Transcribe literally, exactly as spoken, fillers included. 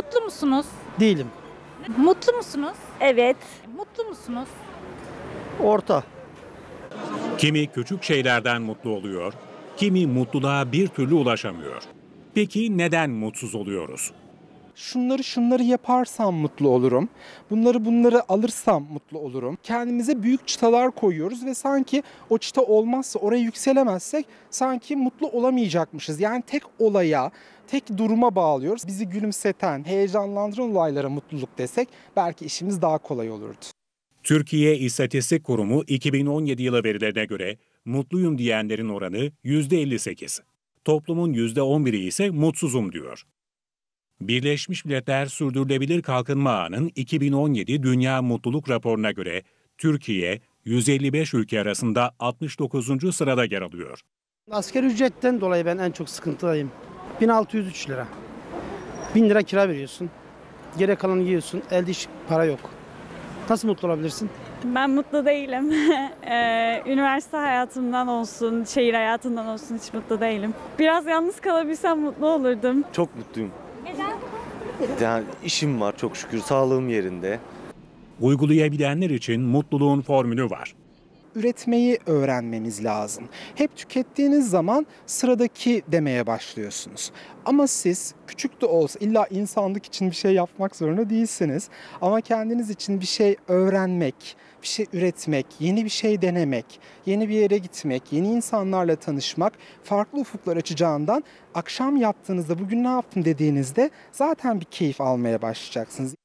Mutlu musunuz? Değilim. Mutlu musunuz? Evet. Mutlu musunuz? Orta. Kimi küçük şeylerden mutlu oluyor, kimi mutluluğa bir türlü ulaşamıyor. Peki neden mutsuz oluyoruz? Şunları şunları yaparsam mutlu olurum. Bunları bunları alırsam mutlu olurum. Kendimize büyük çıtalar koyuyoruz ve sanki o çıta olmazsa, oraya yükselemezsek sanki mutlu olamayacakmışız. Yani tek olaya, tek duruma bağlıyoruz. Bizi gülümseten, heyecanlandıran olaylara mutluluk desek belki işimiz daha kolay olurdu. Türkiye İstatistik Kurumu iki bin on yedi yılı verilerine göre mutluyum diyenlerin oranı yüzde elli sekiz. Toplumun yüzde on biri ise mutsuzum diyor. Birleşmiş Milletler Sürdürülebilir Kalkınma Ağı'nın iki bin on yedi Dünya Mutluluk Raporu'na göre Türkiye yüz elli beş ülke arasında altmış dokuzuncu sırada yer alıyor. Asgari ücretten dolayı ben en çok sıkıntıdayım. bin altı yüz üç lira. bin lira kira veriyorsun. Geri kalanı yiyorsun. Elde hiç para yok. Nasıl mutlu olabilirsin? Ben mutlu değilim. Ee, üniversite hayatımdan olsun, şehir hayatından olsun hiç mutlu değilim. Biraz yalnız kalabilsem mutlu olurdum. Çok mutluyum. Neden? Yani işim var çok şükür, sağlığım yerinde. Uygulayabilenler için mutluluğun formülü var. Üretmeyi öğrenmemiz lazım. Hep tükettiğiniz zaman sıradaki demeye başlıyorsunuz. Ama siz küçük de olsa illa insanlık için bir şey yapmak zorunda değilsiniz. Ama kendiniz için bir şey öğrenmek, bir şey üretmek, yeni bir şey denemek, yeni bir yere gitmek, yeni insanlarla tanışmak farklı ufuklar açacağından akşam yaptığınızda bugün ne yaptım dediğinizde zaten bir keyif almaya başlayacaksınız.